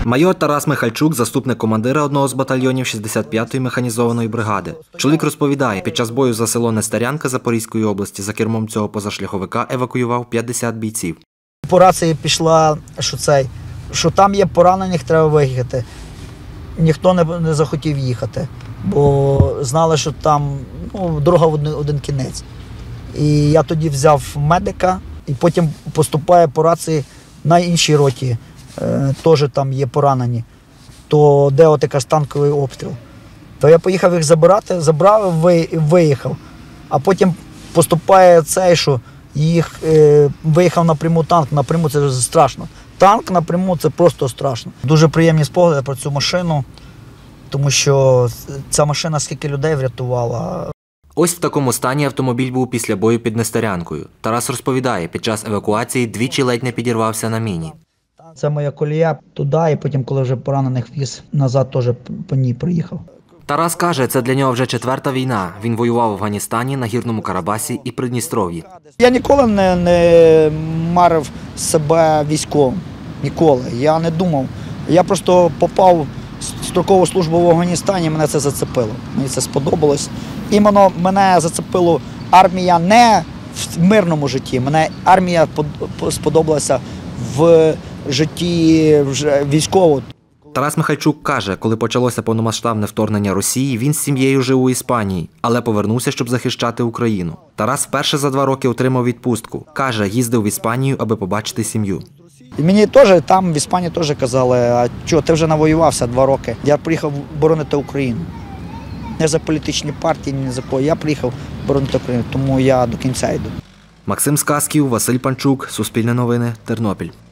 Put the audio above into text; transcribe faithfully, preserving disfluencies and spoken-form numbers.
Майор Тарас Михальчук – заступник командира одного з батальйонів шістдесят п'ятої механізованої бригади. Чоловік розповідає, під час бою за село Нестерянка Запорізької області за кермом цього позашляховика евакуював п'ятдесят бійців. По рації пішла, що, цей, що там є поранених, треба виїхати. Ніхто не, не захотів їхати, бо знали, що там ну, дорога в один, один кінець. І я тоді взяв медика, і потім поступає по рації на іншій роті. Е, теж там є поранені, то де от якраз танковий обстріл. То я поїхав їх забирати, забрав, ви, виїхав. А потім поступає цей, що їх е, виїхав напряму танк, напряму це страшно. Танк напряму це просто страшно. Дуже приємні спогади про цю машину, тому що ця машина скільки людей врятувала. Ось в такому стані автомобіль був після бою під Нестерянкою. Тарас розповідає, під час евакуації двічі ледь не підірвався на міні. Це моя колія туди, і потім, коли вже поранених віз, назад теж по ній приїхав. Тарас каже, це для нього вже четверта війна. Він воював в Афганістані, на Гірному Карабасі і Придністров'ї. Я ніколи не, не марив себе військовим. Ніколи. Я не думав. Я просто попав в строкову службу в Афганістані, мене це зацепило. Мені це сподобалось. Іменно мене зацепило армія не в мирному житті. Мене армія сподобалася в житті військовому. Тарас Михальчук каже, коли почалося повномасштабне вторгнення Росії, він з сім'єю жив у Іспанії, але повернувся, щоб захищати Україну. Тарас вперше за два роки отримав відпустку. Каже, їздив в Іспанію, аби побачити сім'ю. І мені теж там в Іспанії теж казали, а що, ти вже навоювався два роки. Я приїхав боронити Україну. Не за політичні партії, ні за кого. Я приїхав боронити Україну, тому я до кінця йду. Максим Сказків, Василь Панчук, Суспільне новини, Тернопіль.